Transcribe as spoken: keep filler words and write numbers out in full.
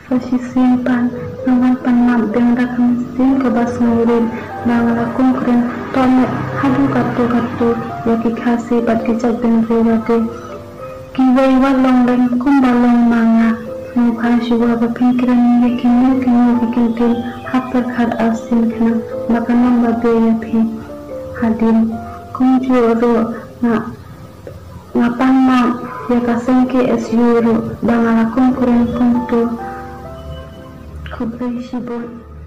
simpan naman panap beng dakang sin kabas ngurin bangala kungkren tome hadu kartu kartu yaki khasi pat kicak beng rewate kiwai walong dan kumbalong manga mukha shiwa bapengkiran yakin yakin yakin tin happer khad asin khana bakanam babe yapi hadim kunjuro na ngapang ma yakasengke es yuro bangala kungkren kuntu Kubai Shibot